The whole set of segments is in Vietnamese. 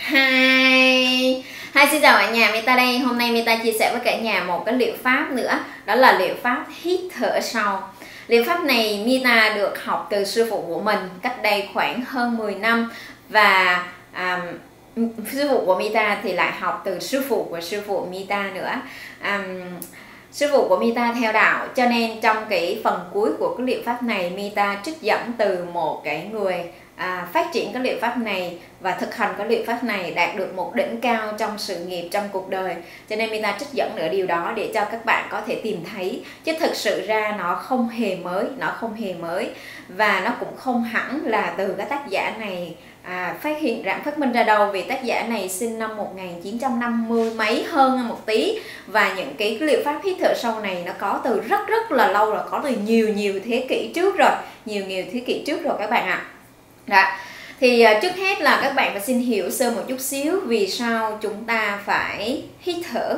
Hi, xin chào cả nhà, Meta đây. Hôm nay Meta chia sẻ với cả nhà một cái liệu pháp nữa. Đó là liệu pháp hít thở sâu. Liệu pháp này Meta được học từ sư phụ của mình cách đây khoảng hơn 10 năm. Và sư phụ của Meta thì lại học từ sư phụ của sư phụ Meta nữa. Sư phụ của Meta theo đạo, cho nên trong cái phần cuối của cái liệu pháp này Meta trích dẫn từ một cái người phát triển cái liệu pháp này và thực hành cái liệu pháp này đạt được một đỉnh cao trong sự nghiệp, trong cuộc đời. Cho nên Meta trích dẫn nữa điều đó để cho các bạn có thể tìm thấy, chứ thực sự ra nó không hề mới, và nó cũng không hẳn là từ cái tác giả này phát minh ra đâu, vì tác giả này sinh năm 1950 mấy hơn một tí, và những cái liệu pháp hít thở sâu này nó có từ rất là lâu rồi, có từ nhiều thế kỷ trước rồi, nhiều thế kỷ trước rồi các bạn ạ. Đó. Thì trước hết là các bạn phải xin hiểu sơ một chút xíu vì sao chúng ta phải hít thở.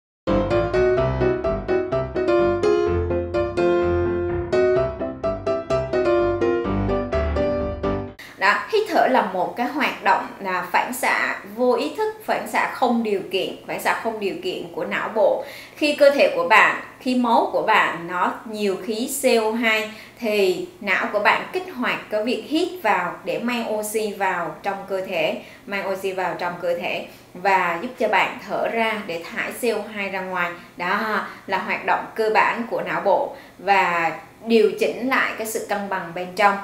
Đó, hít thở là một cái hoạt động là phản xạ vô ý thức, phản xạ không điều kiện của não bộ. Khi cơ thể của bạn, khi máu của bạn nó nhiều khí CO2 thì não của bạn kích hoạt cái việc hít vào để mang oxy vào trong cơ thể, và giúp cho bạn thở ra để thải CO2 ra ngoài. Đó là hoạt động cơ bản của não bộ và điều chỉnh lại cái sự cân bằng bên trong,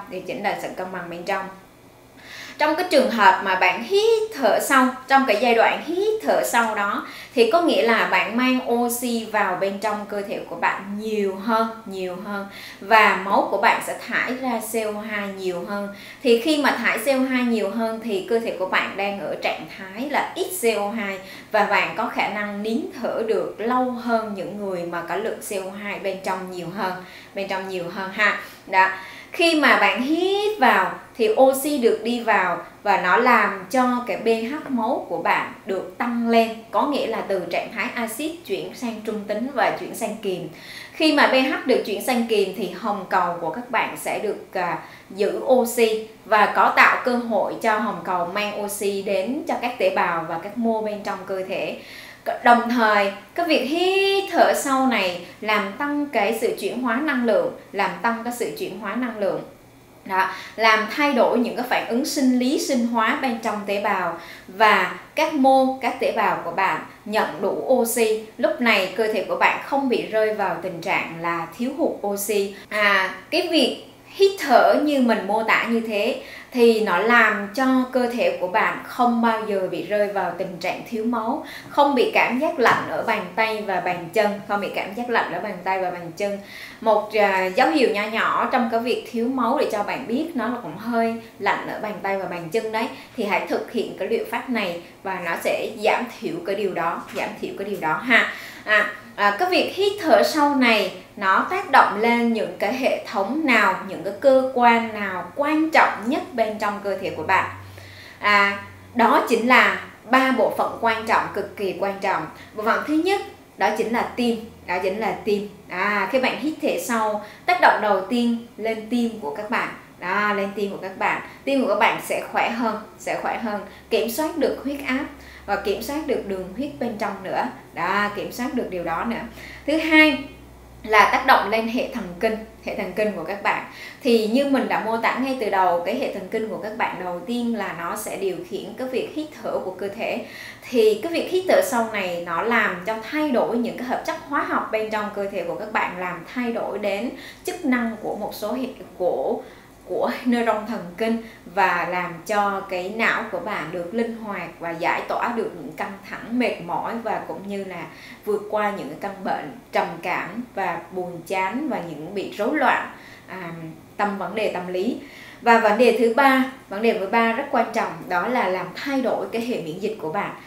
Trong cái trường hợp mà bạn hít thở sâu, trong cái giai đoạn hít thở sâu đó thì có nghĩa là bạn mang oxy vào bên trong cơ thể của bạn nhiều hơn, và máu của bạn sẽ thải ra CO2 nhiều hơn. Thì khi mà thải CO2 nhiều hơn thì cơ thể của bạn đang ở trạng thái là ít CO2, và bạn có khả năng nín thở được lâu hơn những người mà có lượng CO2 bên trong nhiều hơn ha. Đó. Khi mà bạn hít vào thì oxy được đi vào và nó làm cho cái pH máu của bạn được tăng lên, có nghĩa là từ trạng thái axit chuyển sang trung tính và chuyển sang kiềm. Khi mà pH được chuyển sang kiềm thì hồng cầu của các bạn sẽ được giữ oxy và có tạo cơ hội cho hồng cầu mang oxy đến cho các tế bào và các mô bên trong cơ thể. Đồng thời, cái việc hít thở sâu này làm tăng cái sự chuyển hóa năng lượng, Đó, làm thay đổi những cái phản ứng sinh lý sinh hóa bên trong tế bào, và các tế bào của bạn nhận đủ oxy. Lúc này cơ thể của bạn không bị rơi vào tình trạng là thiếu hụt oxy. Cái việc hít thở như mình mô tả như thế thì nó làm cho cơ thể của bạn không bao giờ bị rơi vào tình trạng thiếu máu, không bị cảm giác lạnh ở bàn tay và bàn chân, Một dấu hiệu nhỏ trong cái việc thiếu máu để cho bạn biết nó là cũng hơi lạnh ở bàn tay và bàn chân đấy, thì hãy thực hiện cái liệu pháp này và nó sẽ giảm thiểu cái điều đó ha. Cái việc hít thở sâu này nó tác động lên những cái hệ thống nào, những cái cơ quan nào quan trọng nhất bên trong cơ thể của bạn. Đó chính là 3 bộ phận quan trọng, cực kỳ quan trọng. Bộ phận thứ nhất đó chính là tim. Khi bạn hít thở sâu, tác động đầu tiên lên tim của các bạn. Tim của các bạn sẽ khỏe hơn, kiểm soát được huyết áp và kiểm soát được đường huyết bên trong nữa. Kiểm soát được điều đó nữa. Thứ hai là tác động lên hệ thần kinh của các bạn. Thì như mình đã mô tả ngay từ đầu, cái hệ thần kinh của các bạn đầu tiên là nó sẽ điều khiển cái việc hít thở của cơ thể. Thì cái việc hít thở sâu này nó làm cho thay đổi những cái hợp chất hóa học bên trong cơ thể của các bạn, làm thay đổi đến chức năng của một số của neuron thần kinh, và làm cho cái não của bạn được linh hoạt và giải tỏa được những căng thẳng, mệt mỏi, và cũng như là vượt qua những căn bệnh trầm cảm và buồn chán và những bị rối loạn vấn đề tâm lý. Và vấn đề thứ ba rất quan trọng, đó là làm thay đổi cái hệ miễn dịch của bạn.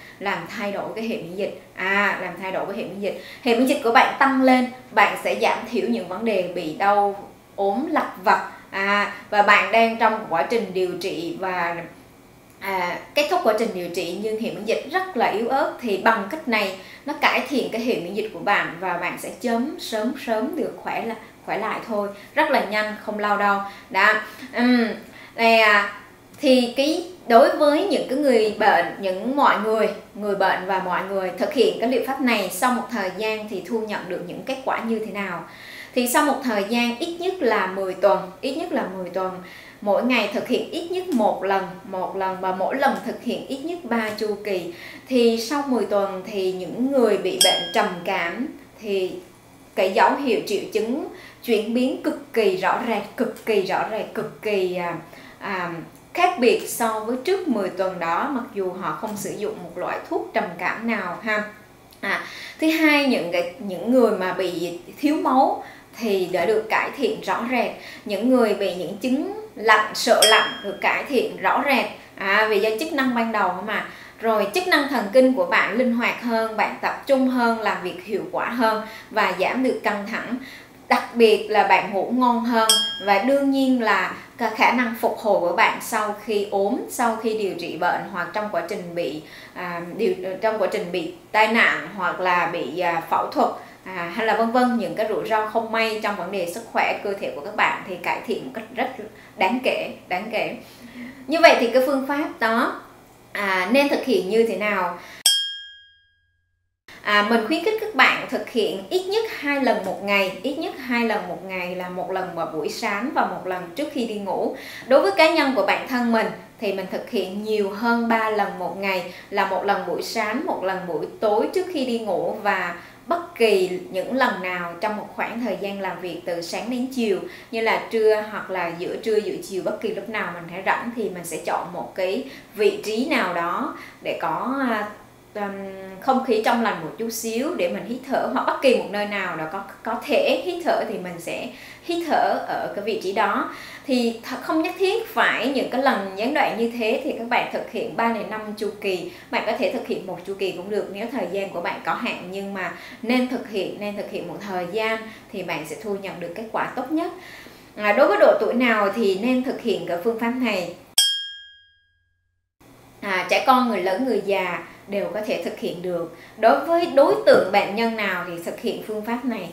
Hệ miễn dịch của bạn tăng lên, bạn sẽ giảm thiểu những vấn đề bị đau ốm lặt vặt. Và bạn đang trong quá trình điều trị và kết thúc quá trình điều trị nhưng hệ miễn dịch rất là yếu ớt, thì bằng cách này nó cải thiện cái hệ miễn dịch của bạn và bạn sẽ sớm được khỏe lại thôi, rất là nhanh, không lâu đâu. Thì đối với những cái người bệnh, mọi người bệnh và mọi người thực hiện cái liệu pháp này sau một thời gian thì thu nhận được những kết quả như thế nào? Thì sau một thời gian ít nhất là 10 tuần, mỗi ngày thực hiện ít nhất một lần và mỗi lần thực hiện ít nhất 3 chu kỳ. Thì sau 10 tuần thì những người bị bệnh trầm cảm thì cái dấu hiệu triệu chứng chuyển biến cực kỳ rõ rệt, cực kỳ khác biệt so với trước 10 tuần đó, mặc dù họ không sử dụng một loại thuốc trầm cảm nào ha. Thứ hai, những người mà bị thiếu máu thì đã được cải thiện rõ rệt. Những người bị những chứng sợ lạnh được cải thiện rõ rệt vì do chức năng ban đầu mà. Rồi chức năng thần kinh của bạn linh hoạt hơn, bạn tập trung hơn, làm việc hiệu quả hơn và giảm được căng thẳng. Đặc biệt là bạn ngủ ngon hơn, và đương nhiên là khả năng phục hồi của bạn sau khi ốm, sau khi điều trị bệnh, hoặc trong quá trình bị tai nạn hoặc là bị phẫu thuật hay là vân vân, những cái rủi ro không may trong vấn đề sức khỏe cơ thể của các bạn thì cải thiện một cách rất đáng kể. Như vậy thì cái phương pháp đó nên thực hiện như thế nào? Mình khuyến khích các bạn thực hiện ít nhất 2 lần một ngày, là một lần vào buổi sáng và một lần trước khi đi ngủ. Đối với cá nhân của bản thân mình thì mình thực hiện nhiều hơn 3 lần một ngày, là một lần buổi sáng, một lần buổi tối trước khi đi ngủ, và bất kỳ những lần nào trong một khoảng thời gian làm việc từ sáng đến chiều, như là trưa hoặc là giữa trưa giữa chiều, bất kỳ lúc nào mình thấy rảnh thì mình sẽ chọn một cái vị trí nào đó để có không khí trong lành một chút xíu để mình hít thở, hoặc bất kỳ một nơi nào đó có thể hít thở thì mình sẽ hít thở ở cái vị trí đó. Thì không nhất thiết phải những cái lần gián đoạn như thế, thì các bạn thực hiện 3 đến 5 chu kỳ. Bạn có thể thực hiện một chu kỳ cũng được nếu thời gian của bạn có hạn, nhưng mà nên thực hiện một thời gian thì bạn sẽ thu nhận được kết quả tốt nhất. Đối với độ tuổi nào thì nên thực hiện cái phương pháp này? Trẻ con, người lớn, người già đều có thể thực hiện được. Đối với đối tượng bệnh nhân nào thì thực hiện phương pháp này?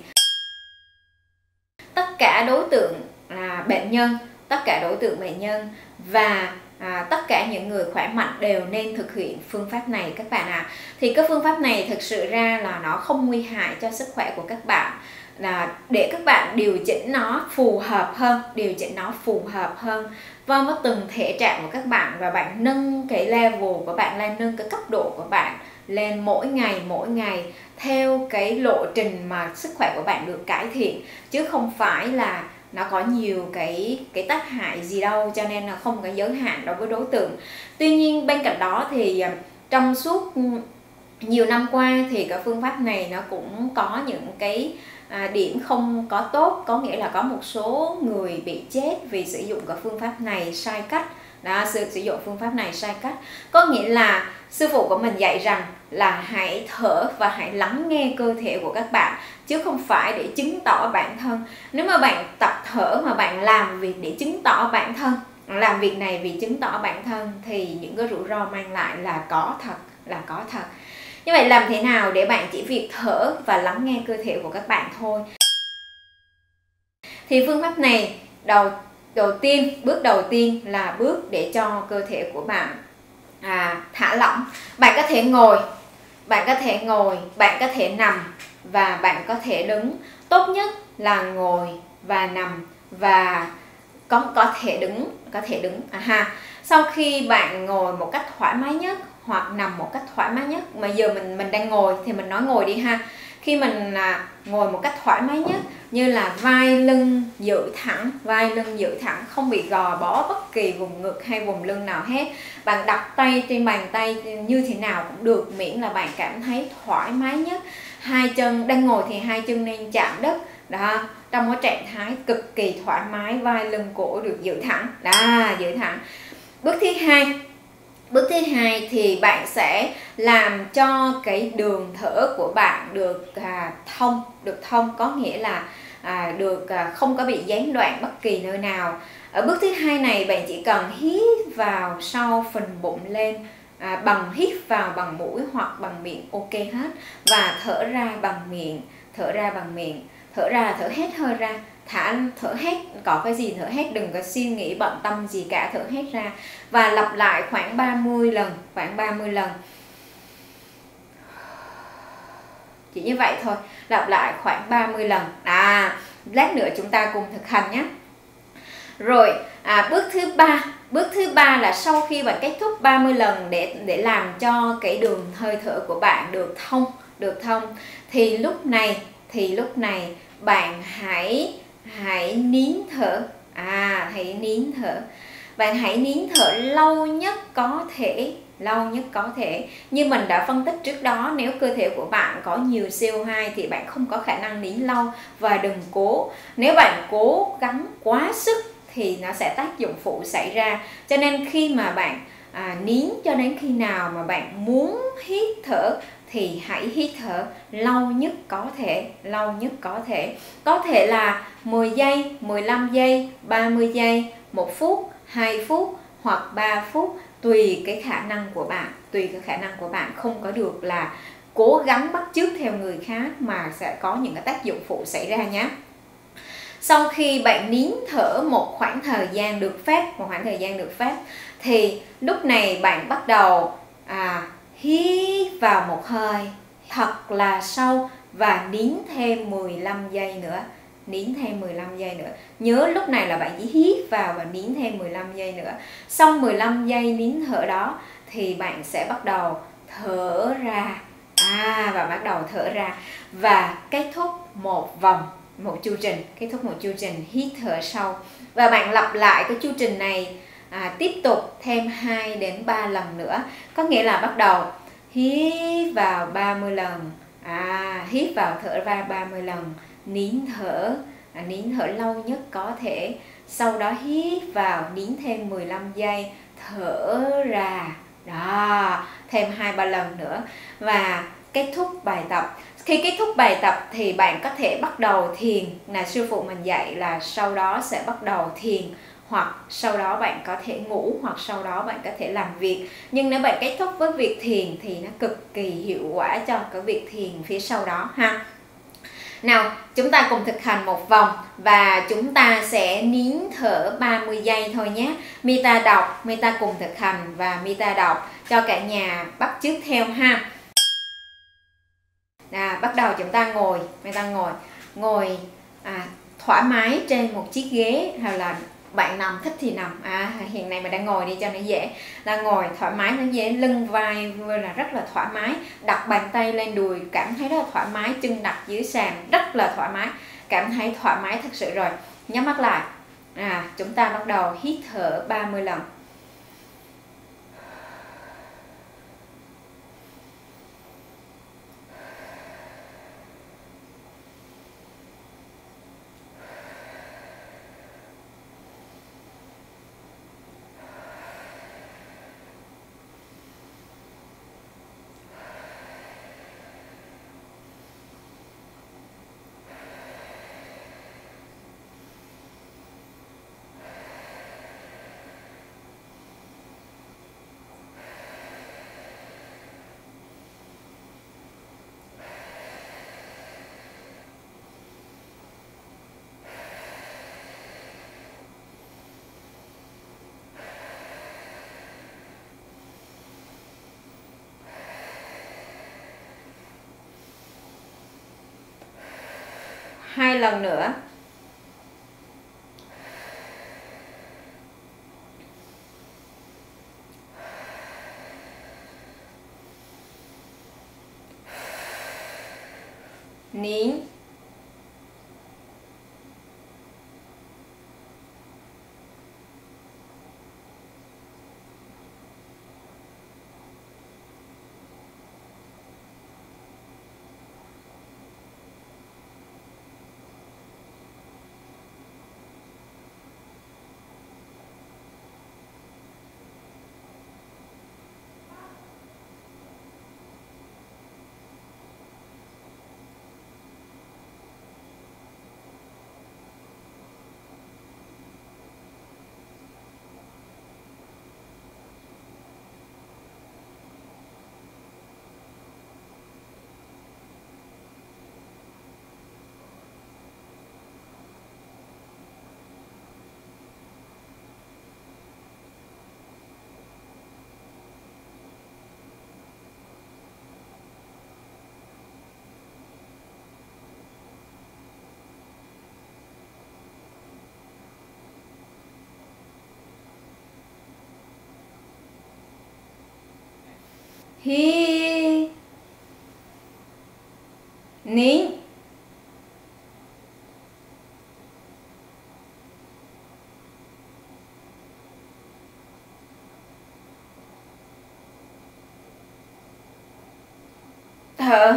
Tất cả đối tượng bệnh nhân và tất cả những người khỏe mạnh đều nên thực hiện phương pháp này các bạn ạ. Thì cái phương pháp này thực sự ra là nó không nguy hại cho sức khỏe của các bạn, là để các bạn điều chỉnh nó phù hợp hơn với từng thể trạng của các bạn, và bạn nâng cái level của bạn lên, nâng cái cấp độ của bạn lên mỗi ngày theo cái lộ trình mà sức khỏe của bạn được cải thiện, chứ không phải là nó có nhiều cái tác hại gì đâu, cho nên là không có giới hạn đối với đối tượng. Tuy nhiên bên cạnh đó thì trong suốt nhiều năm qua thì cái phương pháp này nó cũng có những cái điểm không có tốt, có nghĩa là có một số người bị chết vì sử dụng cái phương pháp này sai cách. Sử dụng phương pháp này sai cách có nghĩa là sư phụ của mình dạy rằng là hãy thở và hãy lắng nghe cơ thể của các bạn, chứ không phải để chứng tỏ bản thân. Nếu mà bạn tập thở mà bạn làm việc để chứng tỏ bản thân, làm việc này vì chứng tỏ bản thân, thì những cái rủi ro mang lại là có thật. Như vậy làm thế nào để bạn chỉ việc thở và lắng nghe cơ thể của các bạn thôi? Thì phương pháp này bước đầu tiên là bước để cho cơ thể của bạn thả lỏng. Bạn có thể ngồi, bạn có thể nằm và bạn có thể đứng. Tốt nhất là ngồi và nằm, và có thể đứng. Sau khi bạn ngồi một cách thoải mái nhất hoặc nằm một cách thoải mái nhất, mà giờ mình đang ngồi thì mình nói ngồi đi ha. Khi mình ngồi một cách thoải mái nhất, như là vai lưng giữ thẳng, không bị gò bó bất kỳ vùng ngực hay vùng lưng nào hết. Bạn đặt tay trên bàn tay như thế nào cũng được, miễn là bạn cảm thấy thoải mái nhất. Hai chân đang ngồi thì hai chân nên chạm đất đó, trong cái trạng thái cực kỳ thoải mái, vai lưng cổ được giữ thẳng giữ thẳng. Bước thứ hai thì bạn sẽ làm cho cái đường thở của bạn được thông, có nghĩa là không có bị gián đoạn bất kỳ nơi nào. Ở bước thứ hai này bạn chỉ cần hít vào sau phần bụng lên, hít vào bằng mũi hoặc bằng miệng ok hết, và thở ra bằng miệng, thở ra là thở hết hơi ra, thở hết, có cái gì thở hết, đừng có suy nghĩ bận tâm gì cả, thở hết ra. Và lặp lại khoảng 30 lần, khoảng 30 lần. Chỉ như vậy thôi, lặp lại khoảng 30 lần. Lát nữa chúng ta cùng thực hành nhé. Rồi, bước thứ ba là sau khi bạn kết thúc 30 lần để làm cho cái đường hơi thở của bạn được thông, thì lúc này bạn hãy nín thở. Hãy nín thở. Bạn hãy nín thở lâu nhất có thể. Như mình đã phân tích trước đó, nếu cơ thể của bạn có nhiều CO2 thì bạn không có khả năng nín lâu. Và đừng cố, nếu bạn cố gắng quá sức thì nó sẽ tác dụng phụ xảy ra. Cho nên khi mà bạn nín cho đến khi nào mà bạn muốn hít thở thì hãy hít thở lâu nhất có thể. Có thể là 10 giây, 15 giây, 30 giây, 1 phút, 2 phút hoặc 3 phút, tùy cái khả năng của bạn. Không có được là cố gắng bắt chước theo người khác mà sẽ có những cái tác dụng phụ xảy ra nhé. Sau khi bạn nín thở một khoảng thời gian được phép, thì lúc này bạn bắt đầu hít vào một hơi thật là sâu và nín thêm 15 giây nữa. Nhớ lúc này là bạn chỉ hít vào và nín thêm 15 giây nữa. Sau 15 giây nín thở đó thì bạn sẽ bắt đầu thở ra. Và kết thúc một chu trình hít thở sâu. Và bạn lặp lại cái chu trình này tiếp tục thêm 2 đến 3 lần nữa. Có nghĩa là bắt đầu hít vào 30 lần, hít vào thở ra 30 lần, nín thở lâu nhất có thể. Sau đó hít vào, nín thêm 15 giây, thở ra. Đó, thêm 2-3 lần nữa và kết thúc bài tập. Khi kết thúc bài tập thì bạn có thể bắt đầu thiền. Sư phụ mình dạy là sau đó sẽ bắt đầu thiền, hoặc sau đó bạn có thể ngủ, hoặc sau đó bạn có thể làm việc. Nhưng nếu bạn kết thúc với việc thiền thì nó cực kỳ hiệu quả cho cái việc thiền phía sau đó ha. Nào, chúng ta cùng thực hành một vòng và chúng ta sẽ nín thở 30 giây thôi nhé. Mita đọc, Mita cùng thực hành và Mita đọc cho cả nhà bắt chước theo ha. Bắt đầu chúng ta ngồi thoải mái trên một chiếc ghế, hoặc là bạn nằm thích thì nằm. Hiện nay mình đang ngồi đi cho nó dễ. Là ngồi thoải mái, nó dễ, lưng vai là rất là thoải mái. Đặt bàn tay lên đùi cảm thấy rất là thoải mái, chân đặt dưới sàn rất là thoải mái, cảm thấy thoải mái thật sự rồi. Nhắm mắt lại. Chúng ta bắt đầu hít thở 30 lần. Hai lần nữa. Nín. Hít, nín, thở.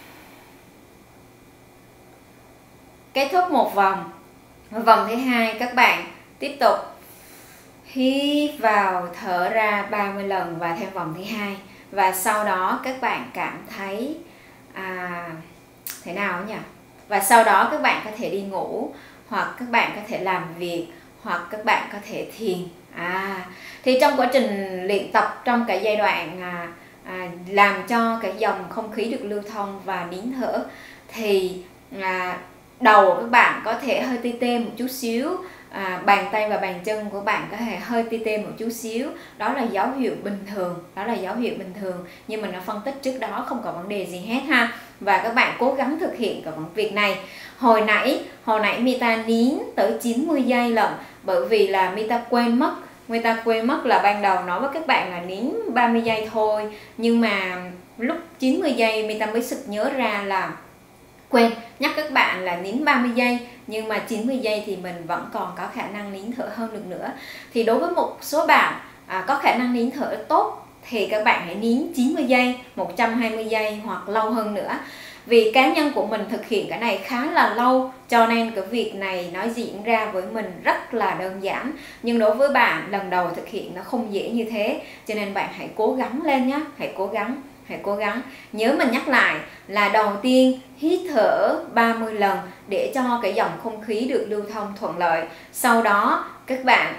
Kết thúc một vòng. Vòng thứ hai các bạn tiếp tục hít vào, thở ra 30 lần và thêm vòng thứ hai. Và sau đó các bạn cảm thấy thế nào nhỉ? Và sau đó các bạn có thể đi ngủ, hoặc các bạn có thể làm việc, hoặc các bạn có thể thiền. Thì trong quá trình luyện tập, trong cái giai đoạn làm cho cái dòng không khí được lưu thông và nín thở, thì đầu của các bạn có thể hơi tê tê một chút xíu, bàn tay và bàn chân của bạn có thể hơi tê tê một chút xíu. Đó là dấu hiệu bình thường, nhưng mà nó phân tích trước đó, không có vấn đề gì hết ha. Và các bạn cố gắng thực hiện cái việc này. Hồi nãy Mita nín tới 90 giây lận, bởi vì là Mita quên mất là ban đầu nói với các bạn là nín 30 giây thôi, nhưng mà lúc 90 giây Mita mới sực nhớ ra là quên nhắc các bạn là nín 30 giây, nhưng mà 90 giây thì mình vẫn còn có khả năng nín thở hơn được nữa. Thì đối với một số bạn có khả năng nín thở tốt thì các bạn hãy nín 90 giây, 120 giây hoặc lâu hơn nữa. Vì cá nhân của mình thực hiện cái này khá là lâu, cho nên cái việc này nó diễn ra với mình rất là đơn giản. Nhưng đối với bạn lần đầu thực hiện nó không dễ như thế, cho nên bạn hãy cố gắng lên nhé, hãy cố gắng. Nhớ mình nhắc lại là đầu tiên hít thở 30 lần để cho cái dòng không khí được lưu thông thuận lợi. Sau đó các bạn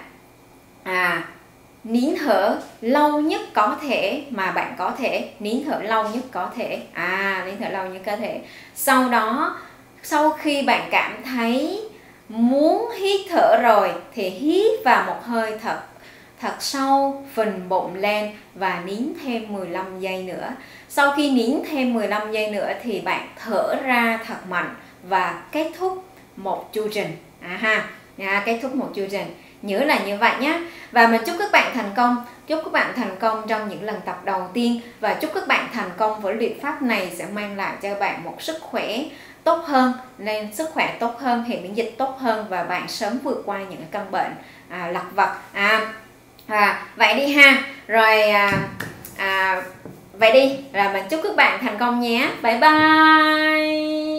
nín thở lâu nhất có thể mà bạn có thể, nín thở lâu nhất có thể. Sau đó, sau khi bạn cảm thấy muốn hít thở rồi thì hít vào một hơi thật sâu, phình bụng lên và nín thêm 15 giây nữa. Sau khi nín thêm 15 giây nữa thì bạn thở ra thật mạnh và kết thúc một chu trình. Kết thúc một chu trình. Nhớ là như vậy nhé. Và mình chúc các bạn thành công trong những lần tập đầu tiên, và chúc các bạn thành công với luyện pháp này sẽ mang lại cho bạn một sức khỏe tốt hơn, hệ miễn dịch tốt hơn, và bạn sớm vượt qua những căn bệnh lặt vặt. Vậy đi ha. Rồi vậy đi, là mình chúc các bạn thành công nhé. Bye bye.